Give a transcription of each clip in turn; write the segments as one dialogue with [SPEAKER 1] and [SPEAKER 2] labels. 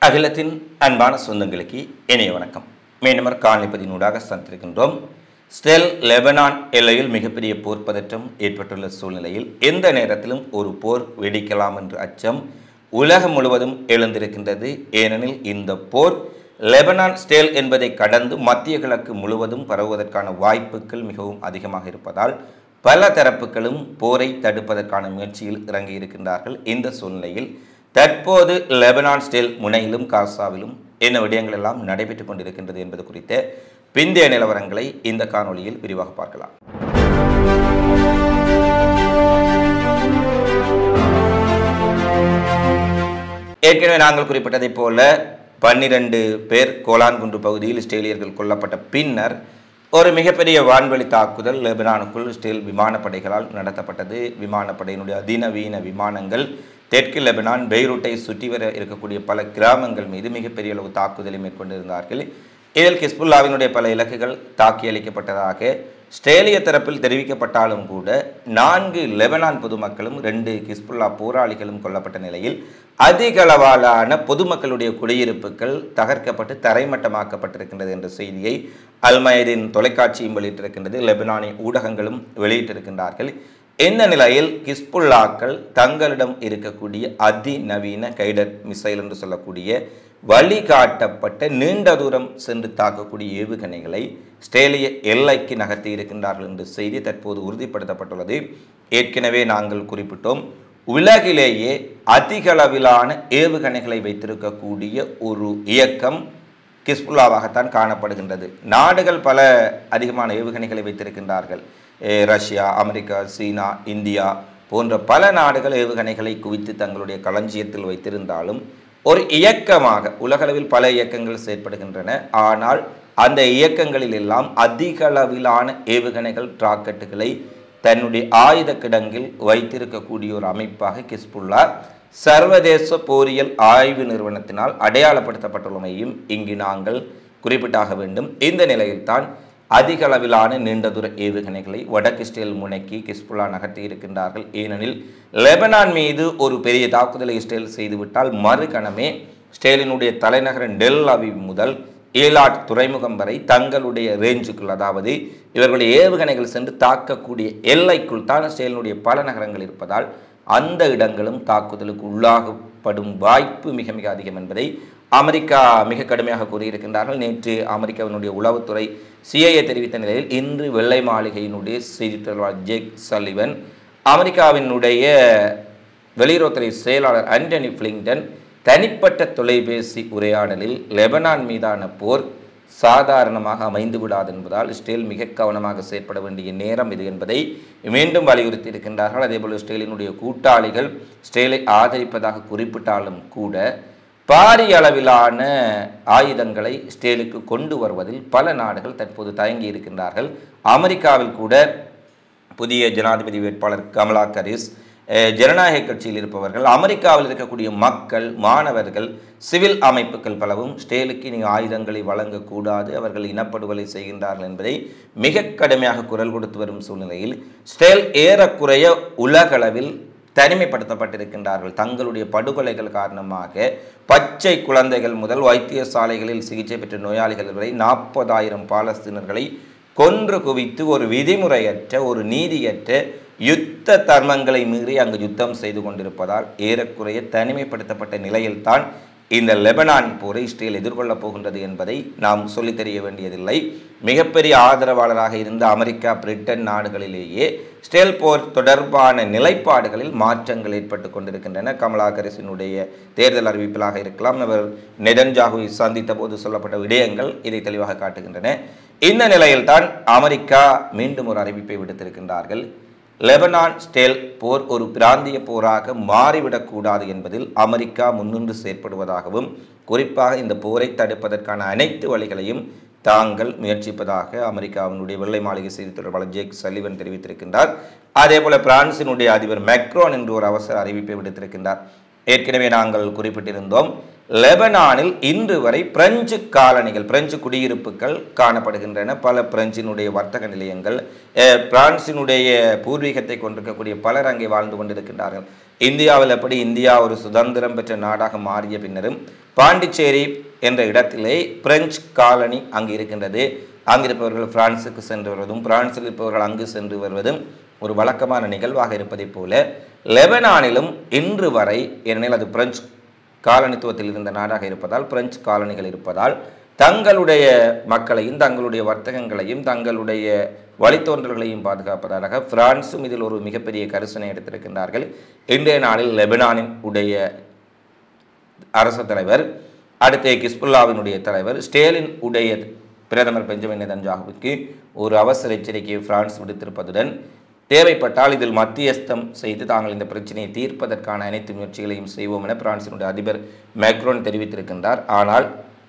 [SPEAKER 1] அகிலத்தின் அன்பான சொந்தங்களுக்கு இணைய வணக்கம். மீண்டும் காணொளிப்பதினூடாக சந்திருக்கின்றோம். இஸ்ரேல் லெபனான் எல்லையில் மிகப்பெரிய போர் பதற்றம் ஏற்பட்டுள்ள சூழ்நிலையில் எந்த நேரத்திலும் ஒரு போர் வெடிக்கலாம் என்ற அச்சம் உலகம் முழுவதும் எழுந்திருக்கின்றது. ஏனெனில் இந்த போர் லெபனான் இஸ்ரேல் என்பதை கடந்து மத்திய கிழக்கு முழுவதும் பரவுவதற்கான வாய்ப்புகள் மிகவும் அதிகமாக இருப்பதால் பல தரப்புகளும் போரை தடுப்பதற்கான முயற்சியில் இறங்கியிருக்கின்றார்கள். இந்த சூழ்நிலையில் தற்போது லெபனான் இஸ்ரேல் முனையிலும் காசாவிலும் என்ன விடயங்கள் எல்லாம் நடைபெற்றுக் கொண்டிருக்கின்றது என்பது குறித்த பிந்தைய நிலவரங்களை இந்த காணொளியில் விரிவாக பார்க்கலாம். ஏற்கனவே நாங்கள் குறிப்பிட்டதைப் போல 12 பேர் கோலான் குன்று பகுதியில் இஸ்ரேலியர்கள் கொல்லப்பட்ட பின்னர் ஒரு மிகப்பெரிய வான்வெளி தாக்குதல் லெபனானுக்குள் இஸ்ரேல் விமானப்படைகளால் நடத்தப்பட்டது. விமானப்படையினுடைய அதிநவீன விமானங்கள் தெற்கு லெபனான் பெய்ரூட்டை சுற்றி வர இருக்கக்கூடிய பல கிராமங்கள் மீது மிகப்பெரிய அளவு தாக்குதலை மேற்கொண்டிருந்தார்கள். இதில் ஹிஸ்புல்லாவினுடைய பல இலக்குகள் தாக்கி அளிக்கப்பட்டதாக இஸ்ரேலிய தரப்பில் தெரிவிக்கப்பட்டாலும் கூட 4 லெபனான் பொதுமக்களும் 2 ஹிஸ்புல்லா போராளிகளும் கொல்லப்பட்ட நிலையில் அதிக அளவான பொதுமக்களுடைய குடியிருப்புகள் தகர்க்கப்பட்டு தரைமட்டமாக்கப்பட்டிருக்கின்றது என்ற செய்தியை அல்மயதின் தொலைக்காட்சியும் வெளியிட்டிருக்கின்றது. லெபனானிய ஊடகங்களும் வெளியிட்டிருக்கின்றார்கள். இந்த நிலையில் ஹிஸ்புல்லாக்கள் தங்களிடம் இருக்கக்கூடிய அதிநவீன கைடட் மிசைல் என்று சொல்லக்கூடிய வழிகாட்டப்பட்ட நீண்ட தூரம் சென்று தாக்கக்கூடிய ஏவுகணைகளை இஸ்ரேலிய எல்லைக்கு நகர்த்தி இருக்கின்றார்கள் என்ற செய்தி தற்போது உறுதிப்படுத்தப்பட்டுள்ளது. ஏற்கனவே நாங்கள் குறிப்பிட்டோம், உலகிலேயே அதிக அளவிலான ஏவுகணைகளை வைத்திருக்கக்கூடிய ஒரு இயக்கம் ஹிஸ்புல்லாவாகத்தான் காணப்படுகின்றது. நாடுகள் பல அதிகமான ஏவுகணைகளை வைத்திருக்கின்றார்கள். ரஷ்யா, அமெரிக்கா, சீனா, இந்தியா போன்ற பல நாடுகள் ஏவுகணைகளை குவித்து தங்களுடைய களஞ்சியத்தில் வைத்திருந்தாலும் ஒரு இயக்கமாக உலகளவில் பல இயக்கங்கள் செயற்படுகின்றன. ஆனால் அந்த இயக்கங்களில் எல்லாம் அதிக அளவிலான ஏவுகணைகள் ராக்கெட்டுகளை தன்னுடைய ஆயுத கிடங்கில் வைத்திருக்கக்கூடிய ஒரு அமைப்பாக ஹிஸ்புல்லா சர்வதேச போரியல் ஆய்வு நிறுவனத்தினால் அடையாளப்படுத்தப்பட்டுள்ளமையும் இங்கு நாங்கள் குறிப்பிட்டாக வேண்டும். இந்த நிலையில்தான் அதிக அளவிலான நீண்ட தூர ஏவுகணைகளை வடக்கு இஸ்ரேல் முனைக்கு ஹிஸ்புல்லா நகர்த்தி இருக்கின்றார்கள். ஏனெனில் லெபனான் மீது ஒரு பெரிய தாக்குதலை இஸ்ரேல் செய்துவிட்டால் மறுகணமே இஸ்ரேலினுடைய தலைநகர் டெல் அவிவ் முதல் ஏலாட் துறைமுகம் வரை தங்களுடைய ரேஞ்சுக்குள், அதாவது இவர்களுடைய ஏவுகணைகள் சென்று தாக்கக்கூடிய எல்லைக்குள் தான் இஸ்ரேலினுடைய பல நகரங்கள் இருப்பதால் அந்த இடங்களும் தாக்குதலுக்கு உள்ளாகப்படும் வாய்ப்பு மிக மிக அதிகம் என்பதை அமெரிக்கா மிக கடுமையாக கூறியிருக்கின்றார்கள். நேற்று அமெரிக்காவினுடைய உளவுத்துறை CIA தெரிவித்த நிலையில் இன்று வெள்ளை மாளிகையினுடைய செய்தி தொடர்பாளர் ஜேக் சல்லிவன் அமெரிக்காவினுடைய வெளியுறவுத்துறை செயலாளர் ஆண்டனி பிளிங்டன் தனிப்பட்ட தொலைபேசி உரையாடலில் லெபனான் மீதான போர் சாதாரணமாக அமைந்து விடாது என்பதால் இஸ்ரேல் மிக கவனமாக செயற்பட வேண்டிய நேரம் இது என்பதை மீண்டும் வலியுறுத்தி இருக்கின்றார்கள். அதேபோல் இஸ்ரேலினுடைய கூட்டாளிகள் இஸ்ரேலை ஆதரிப்பதாக குறிப்பிட்டாலும் கூட பாரிய அளவிலான ஆயுதங்களை இஸ்ரேலுக்கு கொண்டு வருவதில் பல நாடுகள் தற்போது தயங்கி இருக்கின்றார்கள். அமெரிக்காவில் கூட புதிய ஜனாதிபதி வேட்பாளர் கமலா ஹாரிஸ், ஜனநாயக கட்சியில் இருப்பவர்கள், அமெரிக்காவில் இருக்கக்கூடிய மக்கள், மாணவர்கள், சிவில் அமைப்புகள் பலவும் இஸ்ரேலுக்கு நீங்கள் ஆயுதங்களை வழங்கக்கூடாது, அவர்கள் இனப்படுகொலை செய்கின்றார்கள் என்பதை மிக கடுமையாக குரல் கொடுத்து வரும் சூழ்நிலையில் இஸ்ரேல் ஏறக்குறைய உலகளவில் தனிமைப்படுத்தப்பட்டிருக்கின்றார்கள். தங்களுடைய படுகொலைகள் காரணமாக பச்சை குழந்தைகள் முதல் வைத்தியசாலைகளில் சிகிச்சை பெற்ற நோயாளிகள் வரை 40,000 பாலஸ்தீனர்களை கொன்று குவித்து ஒரு விதிமுறையற்ற, ஒரு நீதியற்ற யுத்த தர்மங்களை மீறி அங்கு யுத்தம் செய்து கொண்டிருப்பதால் ஏறக்குறைய தனிமைப்படுத்தப்பட்ட நிலையில்தான் இந்த லெபனான் போரை இஸ்ரேல் எதிர்கொள்ளப் போகின்றது என்பதை நாம் சொல்லித் தெரிய வேண்டியதில்லை. மிகப்பெரிய ஆதரவாளராக இருந்த அமெரிக்கா, பிரிட்டன் நாடுகளிலேயே இஸ்ரேல் போர் தொடர்பான நிலைப்பாடுகளில் மாற்றங்கள் ஏற்பட்டு கொண்டிருக்கின்றன. கமலா ஹாரிஸினுடைய தேர்தல் அறிவிப்பிலாக இருக்கலாம், அவர் நெதன்யாகுவை சந்தித்த போது சொல்லப்பட்ட விடயங்கள் இதை தெளிவாக காட்டுகின்றன. இந்த நிலையில்தான் அமெரிக்கா மீண்டும் ஒரு அறிவிப்பை விடுத்திருக்கின்றார்கள். லெபனான் இஸ்ரேல் போர் ஒரு பிராந்திய போராக மாறிவிடக்கூடாது என்பதில் அமெரிக்கா முன்னின்று செயற்படுவதாகவும், குறிப்பாக இந்த போரை தடுப்பதற்கான அனைத்து வழிகளையும் தாங்கள் முயற்சிப்பதாக அமெரிக்காவினுடைய வெள்ளை மாளிகை செய்தி தொடர்பாளர் ஜேக் சல்லிவன் தெரிவித்திருக்கின்றார். அதேபோல பிரான்சினுடைய அதிபர் மேக்ரோன் என்று ஒரு அவசர அறிவிப்பை விடுத்திருக்கின்றார். ஏற்கனவே நாங்கள் குறிப்பிட்டிருந்தோம், லெபனானில் இன்று வரை பிரெஞ்சு காலனிகள், பிரெஞ்சு குடியிருப்புகள் காணப்படுகின்றன. பல பிரெஞ்சினுடைய வர்த்தக நிலையங்கள், பிரான்சினுடைய பூர்வீகத்தை கொண்டிருக்கக்கூடிய பலர் அங்கே வாழ்ந்து கொண்டிருக்கின்றார்கள். இந்தியாவில் எப்படி இந்தியா ஒரு சுதந்திரம் பெற்ற நாடாக மாறிய பின்னரும் பாண்டிச்சேரி என்ற இடத்திலே பிரெஞ்சு காலனி அங்கு இருக்கின்றது. அங்கிருப்பவர்கள் பிரான்சுக்கு சென்று வருவதும் பிரான்சில் இருப்பவர்கள் அங்கு சென்று வருவதும் ஒரு வழக்கமான நிகழ்வாக இருப்பதைப் போல லெபனானிலும் இன்று வரை, ஏனெனில் அது பிரெஞ்சு காலனித்துவத்தில் இருந்த நாடாக இருப்பதால், பிரெஞ்சு காலனிகள் இருப்பதால் தங்களுடைய மக்களையும் தங்களுடைய வர்த்தகங்களையும் தங்களுடைய வழித்தோன்றல்களையும் பாதுகாப்பதாக பிரான்சும் இதில் ஒரு மிகப்பெரிய கரிசனை எடுத்திருக்கின்றார்கள். இன்றைய நாளில் லெபனானின் உடைய அரசு தலைவர், அடுத்த கிஸ்புல்லாவினுடைய தலைவர், ஸ்டேலின் உடைய பிரதமர் பெஞ்சமின் நெதன்யாகுவுக்கு ஒரு அவசர எச்சரிக்கையை பிரான்ஸ் விடுத்திருப்பதுடன் தேவைப்பட்டால் இதில் மத்தியஸ்தம் செய்து தாங்கள் இந்த பிரச்சனையை தீர்ப்பதற்கான அனைத்து முயற்சிகளையும் செய்வோம் என பிரான்சினுடைய அதிபர் மேக்ரோன் தெரிவித்திருக்கின்றார். ஆனால்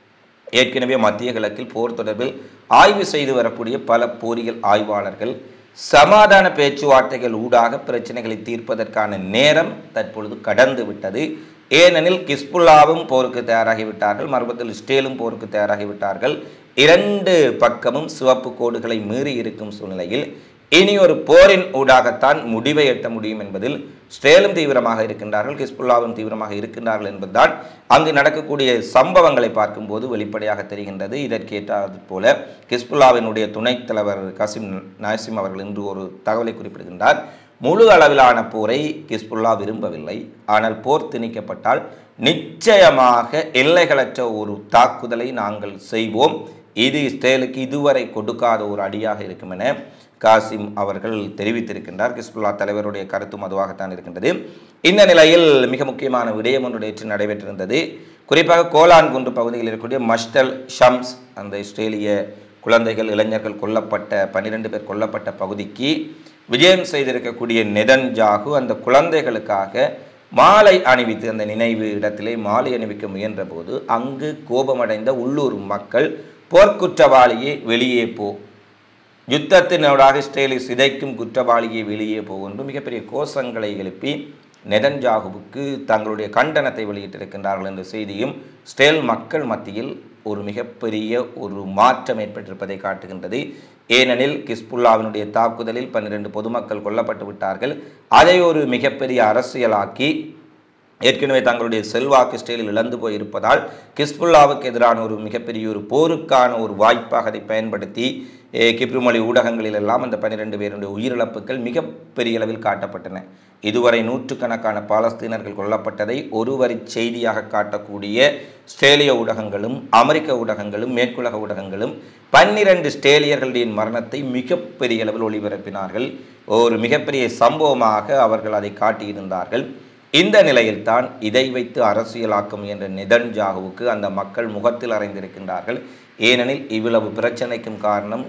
[SPEAKER 1] ஏற்கனவே மத்திய கிழக்கில் போர் தொடர்பில் ஆய்வு செய்து வரக்கூடிய பல போரியல் ஆய்வாளர்கள் சமாதான பேச்சுவார்த்தைகள் ஊடாக பிரச்சனைகளை தீர்ப்பதற்கான நேரம் தற்பொழுது கடந்து விட்டது. ஏனெனில் கிஸ்புல்லாவும் போருக்கு தயாராகிவிட்டார்கள், மறுபத்தில் ஸ்டேலும் போருக்கு தயாராகிவிட்டார்கள். இரண்டு பக்கமும் சிவப்பு கோடுகளை மீறி இருக்கும் சூழ்நிலையில் இனி ஒரு போரின் ஊடாகத்தான் முடிவை எட்ட முடியும் என்பதில் ஸ்டேலும் தீவிரமாக இருக்கின்றார்கள், கிஸ்புல்லாவும் தீவிரமாக இருக்கின்றார்கள் என்பதுதான் அங்கு நடக்கக்கூடிய சம்பவங்களை பார்க்கும்போது வெளிப்படையாக தெரிகின்றது. இதற்கேற்றது போல கிஸ்புல்லாவினுடைய துணைத் தலைவர் கசிம் நாசிம் அவர்கள் இன்று ஒரு தகவலை குறிப்பிடுகின்றார். முழு அளவிலான போரை கிஸ்புல்லா விரும்பவில்லை, ஆனால் போர் திணிக்கப்பட்டால் நிச்சயமாக எல்லைகளற்ற ஒரு தாக்குதலை நாங்கள் செய்வோம், இது இஸ்ரேலுக்கு இதுவரை கொடுக்காத ஒரு அடியாக இருக்கும் என காசிம் அவர்கள் தெரிவித்திருக்கின்றார். கிஸ்புல்லா தலைவருடைய கருத்தும் அதுவாகத்தான் இருக்கின்றது. இந்த நிலையில் மிக முக்கியமான விடயம் ஒன்று நேற்று நடைபெற்றிருந்தது. குறிப்பாக கோலான் குன்று பகுதியில் இருக்கக்கூடிய மஷ்டல் ஷம்ஸ், அந்த இஸ்ரேலிய குழந்தைகள் இளைஞர்கள் கொல்லப்பட்ட 12 பேர் கொல்லப்பட்ட பகுதிக்கு விஜயம் செய்திருக்கக்கூடிய நெதன்யாகு அந்த குழந்தைகளுக்காக மாலை அணிவித்து, அந்த நினைவு இடத்திலே மாலை அணிவிக்க முயன்ற போது அங்கு கோபமடைந்த உள்ளூர் மக்கள் போர்க்குற்றவாளியை வெளியே போ, யுத்தத்தினூடாக இஸ்ரேலை சிதைக்கும் குற்றவாளியை வெளியே போகின்ற மிகப்பெரிய கோஷங்களை எழுப்பி நெதன்யாகுவுக்கு தங்களுடைய கண்டனத்தை வெளியிட்டிருக்கின்றார்கள் என்ற செய்தியும் இஸ்ரேல் மக்கள் மத்தியில் ஒரு மிகப்பெரிய ஒரு மாற்றம் ஏற்பட்டிருப்பதை காட்டுகின்றது. ஏனெனில் கிஸ்புல்லாவினுடைய தாக்குதலில் 12 பொதுமக்கள் கொல்லப்பட்டு விட்டார்கள். அதை ஒரு மிகப்பெரிய அரசியலாக்கி ஏற்கனவே தங்களுடைய செல்வாக்கு இஸ்ரேலில் இழந்து போயிருப்பதால் கிஸ்புல்லாவுக்கு எதிரான ஒரு மிகப்பெரிய ஒரு போருக்கான ஒரு வாய்ப்பாக அதை பயன்படுத்தி கிப்ரு மொழி ஊடகங்களில் எல்லாம் அந்த 12 பேருடைய உயிரிழப்புகள் மிகப்பெரிய அளவில் காட்டப்பட்டன. இதுவரை நூற்றுக்கணக்கான பாலஸ்தீனர்கள் கொல்லப்பட்டதை ஒரு வரி செய்தியாக காட்டக்கூடிய இஸ்ரேலிய ஊடகங்களும் அமெரிக்க ஊடகங்களும் மேற்குலக ஊடகங்களும் 12 இஸ்ரேலியர்களுடைய மரணத்தை மிகப்பெரிய அளவில் ஒளிபரப்பினார்கள். ஒரு மிகப்பெரிய சம்பவமாக அவர்கள் அதை காட்டியிருந்தார்கள். இந்த நிலையில்தான் இதை வைத்து அரசியலாக்க முயன்ற நெதன்யாகுவுக்கு அந்த மக்கள் முகத்தில் அறைந்திருக்கின்றார்கள். ஏனெனில் இவ்வளவு பிரச்சனைக்கும் காரணம்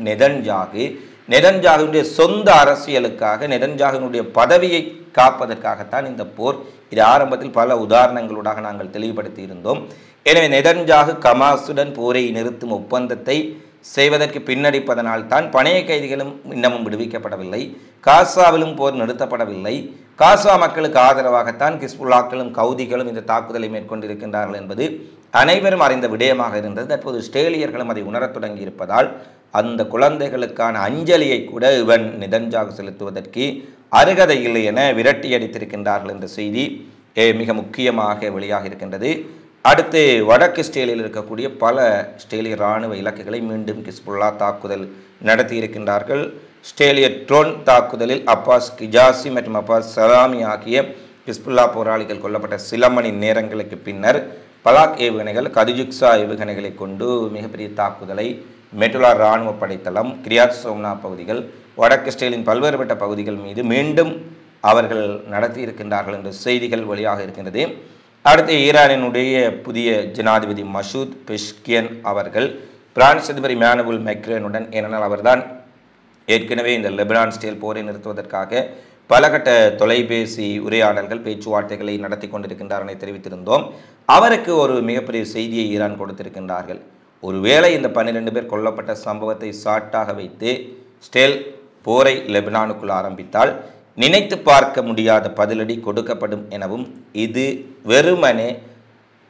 [SPEAKER 1] நெதன்யாகுவினுடைய சொந்த அரசியலுக்காக, நெதன்யாகுவினுடைய பதவியை காப்பதற்காகத்தான் இந்த போர். இது ஆரம்பத்தில் பல உதாரணங்களூடாக நாங்கள் தெளிவுபடுத்தி இருந்தோம். எனவே நெதன்யாகு கமாசுடன் போரை நிறுத்தும் ஒப்பந்தத்தை செய்வதற்கு பின்னடிப்பதனால் தான் பணைய கைதிகளும் இன்னமும் விடுவிக்கப்படவில்லை, காசாவிலும் போர் நிறுத்தப்படவில்லை, காசா மக்களுக்கு ஆதரவாகத்தான் கிஸ்புல்லாக்களும் கவுதிகளும் இந்த தாக்குதலை மேற்கொண்டிருக்கின்றார்கள் என்பது அனைவரும் அறிந்த விடயமாக இருந்தது. தற்போது இஸ்ரேலியர்களும் அதை உணரத் தொடங்கி இருப்பதால் அந்த குழந்தைகளுக்கான அஞ்சலியை கூட இவன் நெதன்யாகு செலுத்துவதற்கு அருகதை இல்லை என விரட்டி அடித்திருக்கின்றார்கள் என்ற செய்தி மிக முக்கியமாக வெளியாக இருக்கின்றது. அடுத்து வடக்கு இஸ்ரேலில் இருக்கக்கூடிய பல இஸ்ரேலிய இராணுவ இலக்குகளை மீண்டும் கிஸ்புல்லா தாக்குதல் நடத்தியிருக்கின்றார்கள். இஸ்ரேலிய ட்ரோன் தாக்குதலில் அப்பாஸ் கிஜாசி மற்றும் அப்பாஸ் சலாமி ஆகிய கிஸ்புல்லா போராளிகள் கொல்லப்பட்ட சில மணி நேரங்களுக்கு பின்னர் பலாக் ஏவுகணைகள், கதிஜுக்ஸா ஏவுகணைகளை கொண்டு மிகப்பெரிய தாக்குதலை மெட்டுலா இராணுவ படைத்தளம், கிரியாத் சோம்னா பகுதிகள், வடக்கு இஸ்ரேலின் பல்வேறுபட்ட பகுதிகள் மீது மீண்டும் அவர்கள் நடத்தியிருக்கின்றார்கள் என்ற செய்திகள் வெளியாக இருக்கின்றது. அடுத்து ஈரானினுடைய புதிய ஜனாதிபதி மசூத் பெஷ்கியன் அவர்கள் பிரான்ஸ் அதிபர் இமானுவேல் மேக்ரோனுடன், ஏனென்றால் அவர்தான் ஏற்கனவே இந்த லெபனான் இஸ்ரேல் போரை நிறுத்துவதற்காக பலகட்ட தொலைபேசி உரையாடல்கள், பேச்சுவார்த்தைகளை நடத்தி கொண்டிருக்கின்றார் என தெரிவித்திருந்தோம். அவருக்கு ஒரு மிகப்பெரிய செய்தியை ஈரான் கொடுத்திருக்கின்றார்கள். ஒருவேளை இந்த 12 பேர் கொல்லப்பட்ட சம்பவத்தை சாட்டாக வைத்து இஸ்ரேல் போரை லெபனானுக்குள் ஆரம்பித்தால் நினைத்து பார்க்க முடியாத பதிலடி கொடுக்கப்படும் எனவும், இது வெறுமனே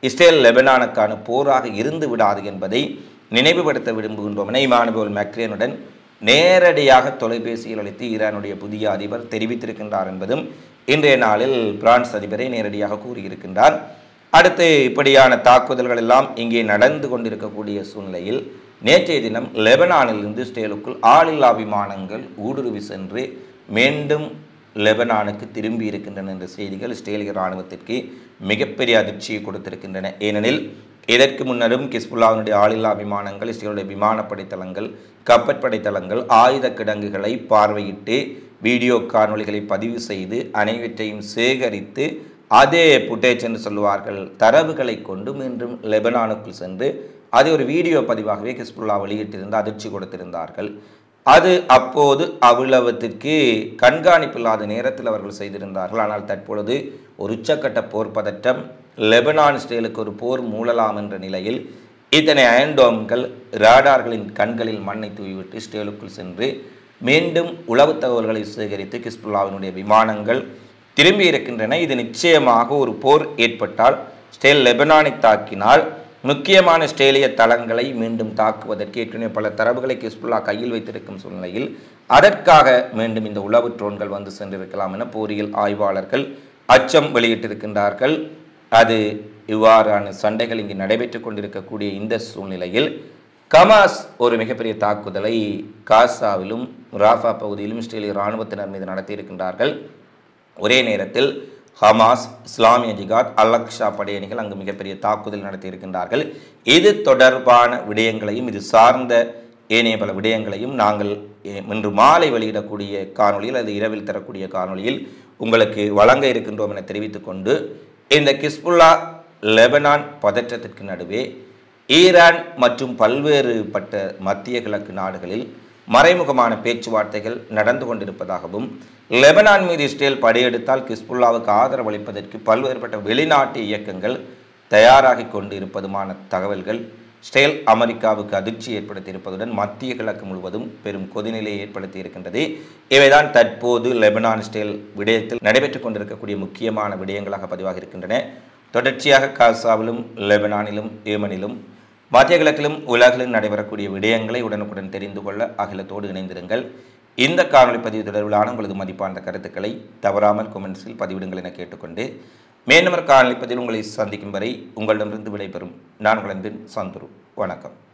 [SPEAKER 1] இஸ்ரேல் லெபனானுக்கான போராக இருந்து விடாது என்பதை நினைவுபடுத்த விரும்புகின்றோம் என இமானுவேல் மேக்ரோனுடன் நேரடியாக தொலைபேசியில் அழைத்து ஈரானுடைய புதிய அதிபர் தெரிவித்திருக்கின்றார் என்பதும் இன்றைய நாளில் பிரான்ஸ் அதிபரை நேரடியாக கூறியிருக்கின்றார். அடுத்து இப்படியான தாக்குதல்கள் எல்லாம் இங்கே நடந்து கொண்டிருக்கக்கூடிய சூழ்நிலையில் நேற்றைய தினம் லெபனானிலிருந்து இஸ்ரேலுக்குள் ஆளில்லா விமானங்கள் ஊடுருவி சென்று மீண்டும் லெபனானுக்கு திரும்பி இருக்கின்றன என்ற செய்திகள் இஸ்ரேலிய இராணுவத்திற்கு மிகப்பெரிய அதிர்ச்சியை கொடுத்திருக்கின்றன. ஏனெனில் இதற்கு முன்னரும் ஹிஸ்புல்லாவினுடைய ஆளில்லா விமானங்கள் இஸ்ரேலுடைய விமானப்படை தளங்கள், கப்பற்படை தளங்கள், ஆயுத கிடங்குகளை பார்வையிட்டு வீடியோ காணொளிகளை பதிவு செய்து அனைவற்றையும் சேகரித்து அதே புட்டேஜ் என்று சொல்லுவார்கள் தரவுகளை கொண்டு மீண்டும் லெபனானுக்குள் சென்று அதை ஒரு வீடியோ பதிவாகவே ஹிஸ்புல்லா வெளியிட்டிருந்து அதிர்ச்சி கொடுத்திருந்தார்கள். அது அப்போது அவ்வளவத்திற்கு கண்காணிப்பில்லாத நேரத்தில் அவர்கள் செய்திருந்தார்கள். ஆனால் தற்பொழுது ஒரு உச்சக்கட்ட போர் பதற்றம், லெபனான் இஸ்ரேலுக்கு ஒரு போர் மூழலாம் என்ற நிலையில் இத்தனை அயன்டோம்கள் ராடார்களின் கண்களில் மண்ணை தூவிவிட்டு இஸ்ரேலுக்குள் சென்று மீண்டும் உளவு தகவல்களை சேகரித்து ஹிஸ்புல்லாவினுடைய விமானங்கள் திரும்பி இருக்கின்றன. இது நிச்சயமாக ஒரு போர் ஏற்பட்டால் இஸ்ரேல் லெபனானை தாக்கினால் முக்கியமான இஸ்ரேலிய தளங்களை மீண்டும் தாக்குவதற்கு ஏற்கனவே பல தரவுகளை ஹிஸ்புல்லா கையில் வைத்திருக்கும் சூழ்நிலையில் அதற்காக மீண்டும் இந்த உளவு ட்ரோன்கள் வந்து சென்றிருக்கலாம் என போரியல் ஆய்வாளர்கள் அச்சம் வெளியிட்டிருக்கின்றார்கள். அது இவ்வாறான சண்டைகள் இங்கு நடைபெற்றுக் கொண்டிருக்கக்கூடிய இந்த சூழ்நிலையில் ஹமாஸ் ஒரு மிகப்பெரிய தாக்குதலை காசாவிலும் ராஃபா பகுதியிலும் இஸ்ரேலிய இராணுவத்தினர் மீது நடத்தியிருக்கின்றார்கள். ஒரே நேரத்தில் ஹமாஸ், இஸ்லாமிய ஜிகாத், அல்-அக்ஸா படையணிகள் அங்கு மிகப்பெரிய தாக்குதல் நடத்தியிருக்கின்றார்கள். இது தொடர்பான விடயங்களையும் இது சார்ந்த ஏனைய பல விடயங்களையும் நாங்கள் இன்று மாலை வெளியிடக்கூடிய காணொலியில் அது இரவில் தரக்கூடிய காணொலியில் உங்களுக்கு வழங்க இருக்கின்றோம் என தெரிவித்துக் கொண்டு இந்த ஹிஸ்புல்லா லெபனான் பதற்றத்திற்கு நடுவே ஈரான் மற்றும் பல்வேறுபட்ட மத்திய கிழக்கு நாடுகளில் மறைமுகமான பேச்சுவார்த்தைகள் நடந்து கொண்டிருப்பதாகவும் லெபனான் மீது இஸ்ரேல் படையெடுத்தால் ஹிஸ்புல்லாவுக்கு ஆதரவு அளிப்பதற்கு பல்வேறுபட்ட வெளிநாட்டு இயக்கங்கள் தயாராகி கொண்டிருப்பதுமான தகவல்கள் இஸ்ரேல் அமெரிக்காவுக்கு அதிர்ச்சி ஏற்படுத்தியிருப்பதுடன் மத்திய கிழக்கு முழுவதும் பெரும் கொதிநிலையை ஏற்படுத்தி இருக்கின்றது. இவைதான் தற்போது லெபனான் இஸ்ரேல் விடயத்தில் நடைபெற்றுக் கொண்டிருக்கக்கூடிய முக்கியமான விடயங்களாக பதிவாக இருக்கின்றன. தொடர்ச்சியாக காசாவிலும் லெபனானிலும் ஏமனிலும் மத்திய கிழக்கிலும் உலகிலும் நடைபெறக்கூடிய விடயங்களை உடனுக்குடன் தெரிந்து கொள்ள அகிலத்தோடு இணைந்திருங்கள். இந்த காணொலி பதிவு தொடர்பிலான உங்களது மதிப்பான கருத்துக்களை தவறாமல் கொமெண்ட்ஸில் பதிவிடுங்கள் என கேட்டுக்கொண்டு மேலும் காணொலி பதிவில் உங்களை சந்திக்கும் வரை உங்களிடமிருந்து விடைபெறும் நான் உங்களின் சந்துரு. வணக்கம்.